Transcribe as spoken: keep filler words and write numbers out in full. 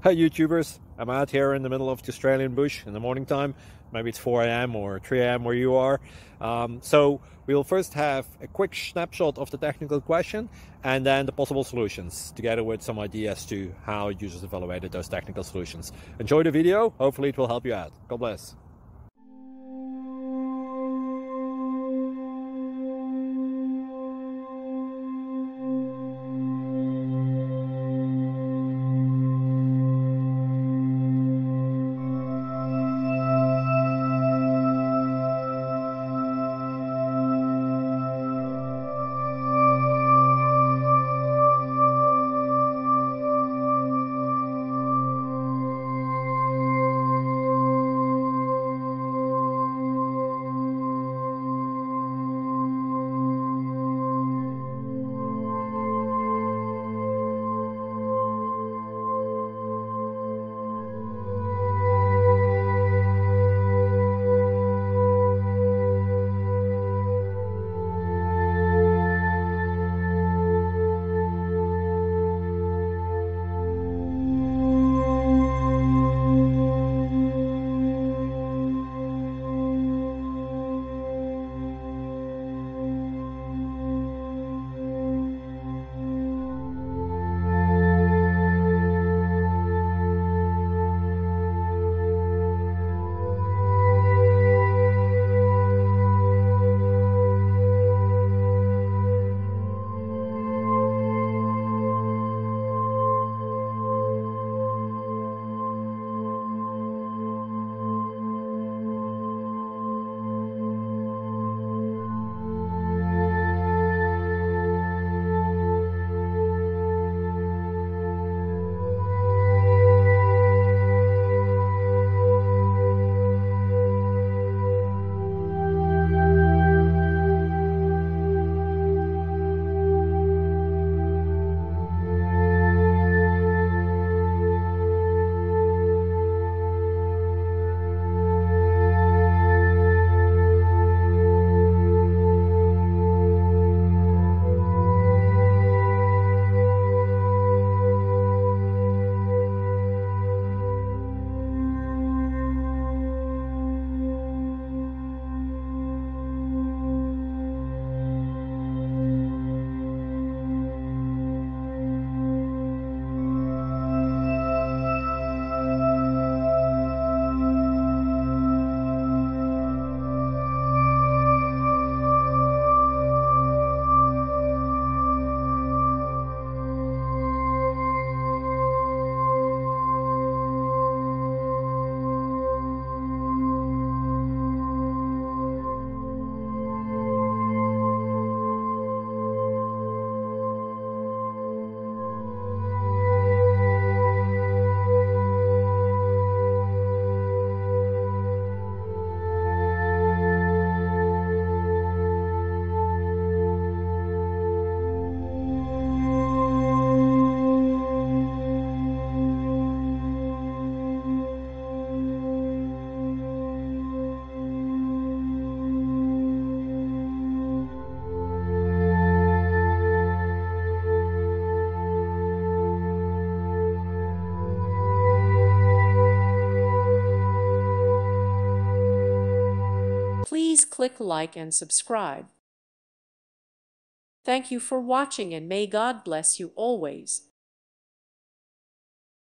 Hi YouTubers, I'm out here in the middle of the Australian bush in the morning time. Maybe it's four A M or three A M where you are. Um, so we'll first have a quick snapshot of the technical question and then the possible solutions, together with some ideas to how users evaluated those technical solutions. Enjoy the video, hopefully it will help you out. God bless. Please click like and subscribe. Thank you for watching and may God bless you always.